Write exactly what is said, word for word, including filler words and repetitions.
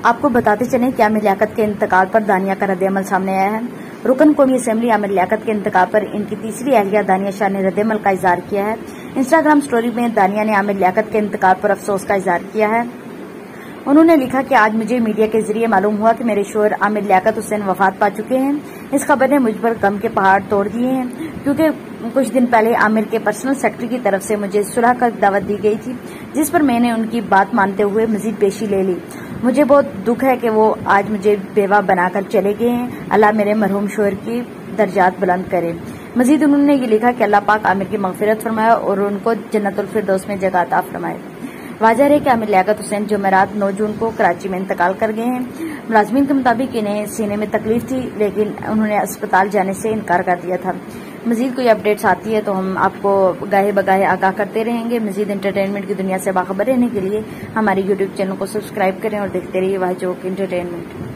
आपको बताते चलें कि आमिर लियाकत के इंतकाल पर दानिया का रद्देअमल सामने आया है। रुकन कौमी असेंबली आमिर लियाकत के इंतकाल पर इनकी तीसरी अहलिया दानिया शाह ने रद्देअमल का इजहार किया है। इंस्टाग्राम स्टोरी में दानिया ने आमिर लियाकत के इंतकाल पर अफसोस का इजहार किया है। उन्होंने लिखा कि आज मुझे मीडिया के जरिए मालूम हुआ कि मेरे शोहर आमिर लियाकत हुसैन वफात पा चुके हैं। इस खबर ने मुझ पर गम के पहाड़ तोड़ दिए हैं, क्योंकि कुछ दिन पहले आमिर के पर्सनल सेक्रेटरी की तरफ से मुझे सुलह का दावत दी गई थी, जिस पर मैंने उनकी बात मानते हुए मजीद पेशी ले ली। मुझे बहुत दुख है कि वो आज मुझे बेवा बनाकर चले गए हैं। अल्लाह मेरे मरहूम शोहर की दर्जात बुलंद करे। मजीद उन्होंने ये लिखा कि अल्लाह पाक आमिर की मगफिरत फरमाए और उनको जन्नतुल फिरदौस में जगह अता फरमाए। वाज़ह है कि आमिर लियाकत हुसैन जुमेरात नौ जून को कराची में इंतकाल कर गए हैं। मुलाजमीन के मुताबिक इन्हें सीने में तकलीफ थी, लेकिन उन्होंने अस्पताल जाने से इनकार कर दिया था। मजीद कोई अपडेट्स आती है तो हम आपको गाहे बगाहे आगाह करते रहेंगे। मजीद एंटरटेनमेंट की दुनिया से बाखबर रहने के लिए हमारे यूट्यूब चैनल को सब्सक्राइब करें और देखते रहिए वाह जोक एंटरटेनमेंट।